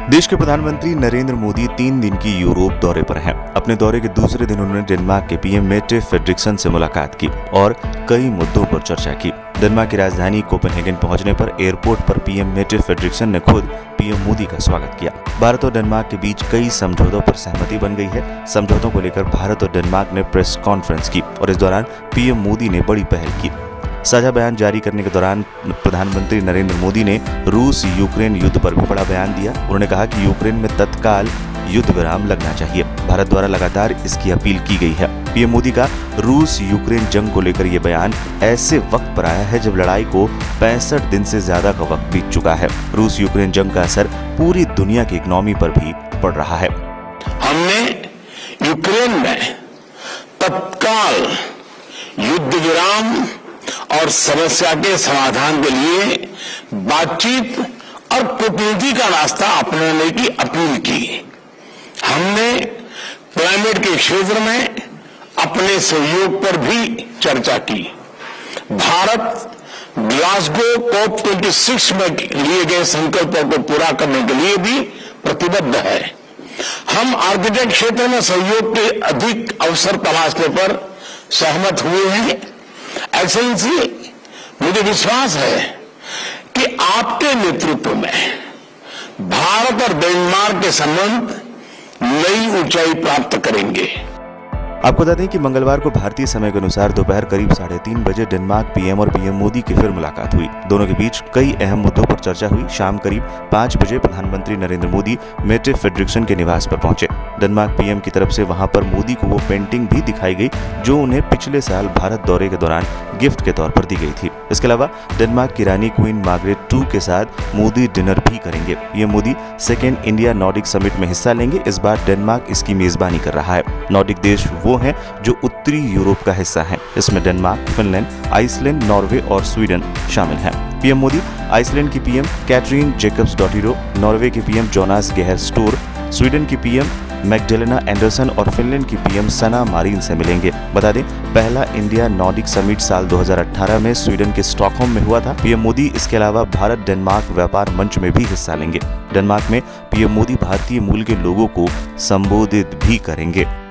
देश के प्रधानमंत्री नरेंद्र मोदी 3 दिन की यूरोप दौरे पर हैं। अपने दौरे के दूसरे दिन उन्होंने डेनमार्क के पीएम मेटे फ्रेडरिक्सन से मुलाकात की और कई मुद्दों पर चर्चा की। डेनमार्क की राजधानी कोपेनहेगन पहुंचने पर एयरपोर्ट पर पीएम मेटे फ्रेडरिक्सन ने खुद पीएम मोदी का स्वागत किया। भारत और डेनमार्क के बीच कई समझौतों पर सहमति बन गई है। समझौतों को लेकर भारत और डेनमार्क ने प्रेस कॉन्फ्रेंस की और इस दौरान पीएम मोदी ने बड़ी पहल की। साझा बयान जारी करने के दौरान प्रधानमंत्री नरेंद्र मोदी ने रूस यूक्रेन युद्ध पर भी बड़ा बयान दिया। उन्होंने कहा कि यूक्रेन में तत्काल युद्ध विराम लगना चाहिए। भारत द्वारा लगातार इसकी अपील की गई है। पीएम मोदी का रूस यूक्रेन जंग को लेकर यह बयान ऐसे वक्त पर आया है जब लड़ाई को 65 दिन से ज्यादा का वक्त बीत चुका है। रूस यूक्रेन जंग का असर पूरी दुनिया की इकोनॉमी पर भी पड़ रहा है। हमने यूक्रेन में तत्काल युद्ध विराम और समस्या के समाधान के लिए बातचीत और कूटनीति का रास्ता अपनाने की अपील की। हमने क्लाइमेट के क्षेत्र में अपने सहयोग पर भी चर्चा की। भारत ग्लासगो COP26 में लिए गए संकल्पों को पूरा करने के लिए भी प्रतिबद्ध है। हम आर्किटेक्ट क्षेत्र में सहयोग के अधिक अवसर तलाशने पर सहमत हुए हैं। एक्सेलेंसी, मुझे विश्वास है कि आपके नेतृत्व में भारत और डेनमार्क के संबंध नई ऊंचाई प्राप्त करेंगे। आपको बता दें कि मंगलवार को भारतीय समय के अनुसार दोपहर करीब 3:30 बजे डेनमार्क पीएम और पीएम मोदी की फिर मुलाकात हुई। दोनों के बीच कई अहम मुद्दों पर चर्चा हुई। शाम करीब 5 बजे प्रधानमंत्री नरेंद्र मोदी मेटे फ्रेडरिक्सन के निवास पर पहुंचे। डेनमार्क पीएम की तरफ से वहां पर मोदी को वो पेंटिंग भी दिखाई गई जो उन्हें पिछले साल भारत दौरे के दौरान गिफ्ट के तौर पर दी गई थी। इसके अलावा डेनमार्क की रानी क्वीन मार्गरेट II के साथ मोदी डिनर भी करेंगे। PM Modi 2nd India Nordic summit में हिस्सा लेंगे। इस बार डेनमार्क इसकी मेजबानी कर रहा है। नॉर्डिक देश वो हैं जो उत्तरी यूरोप का हिस्सा है। इसमें डेनमार्क, फिनलैंड, आइसलैंड, नॉर्वे और स्वीडन शामिल हैं। पीएम मोदी आइसलैंड की पीएम कैटरीन जेकब्सडॉटिर, नॉर्वे के PM Jonas Gahr Store, Sweden की पीएम मैग्डेलेना एंडरसन और फिनलैंड की पीएम सना मारिन से मिलेंगे। बता दें, पहला इंडिया नॉर्डिक समिट साल 2018 में स्वीडन के स्टॉकहोम में हुआ था। पीएम मोदी इसके अलावा भारत डेनमार्क व्यापार मंच में भी हिस्सा लेंगे। डेनमार्क में पीएम मोदी भारतीय मूल के लोगों को संबोधित भी करेंगे।